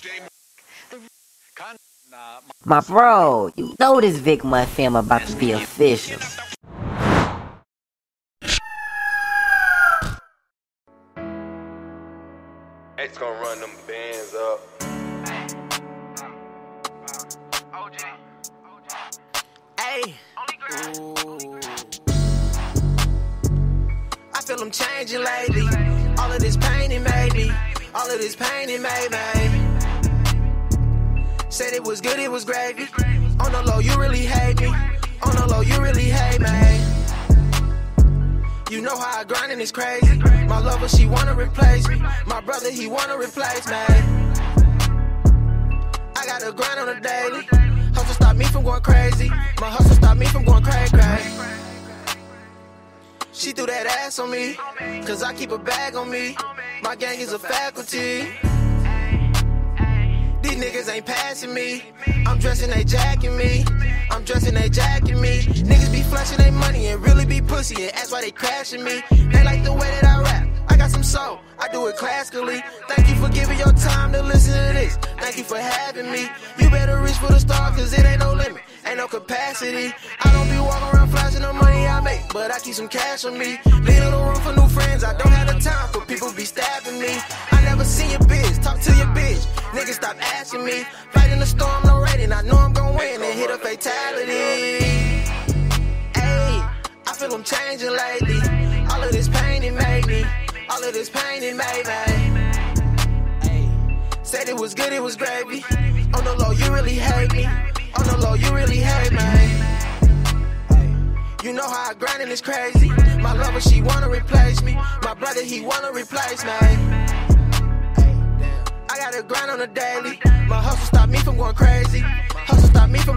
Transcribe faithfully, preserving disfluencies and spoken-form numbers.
My bro, you know this Vic Month film about to be official. It's gonna run them bands up. Hey, ooh. I feel I'm changing lately. All of this pain it made me. All of this pain it made me. Said it was good, it was gravy. On the low, you really hate me. On the low, you really hate me. You know how I grind and it's crazy. My lover, she wanna replace me. My brother, he wanna replace me. I gotta grind on a daily. Hustle stop me from going crazy. My hustle stop me from going cray cray. She threw that ass on me, cause I keep a bag on me. My gang is a faculty. These niggas ain't passing me. I'm dressing, they jacking me. I'm dressing, they jacking me. Niggas be flashing their money and really be pussy, and that's why they crashing me. They like the way that I rap. I got some soul, I do it classically. Thank you for giving your time to listen to this. Thank you for having me. You better reach for the stars, cause it ain't no limit, ain't no capacity. I don't be walking around flashing the money I make, but I keep some cash on me. Leave no room for new friends, I don't have the time for people be stabbing me. I never seen your bitch, talk to your bitch. Niggas stop asking me. Fighting the storm, no rating, I know I'm gon' win and hit a fatality. Ayy, I feel I'm changing lately. All of this pain it made me. All of this pain it made me. Ayy, said it was good, it was gravy. On the low, you really hate me. On the low, you really hate me. Ayy, you know how I grind and it's crazy. My lover, she wanna replace me. My brother, he wanna replace me. I gotta grind on a daily. My hustle stop me from going crazy. Hustle stop me from